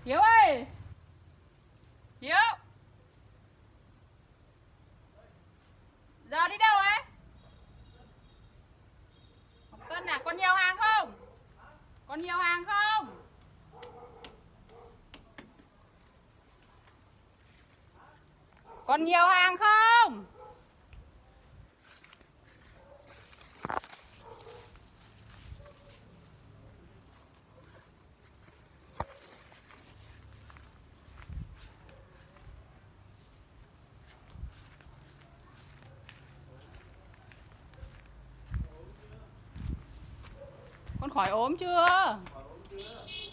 Hiếu ơi, Hiếu, giờ đi đâu ấy? Ngọc Tân à, còn nhiều hàng không? Còn nhiều hàng không? Còn nhiều hàng không? Con khỏi ốm chưa?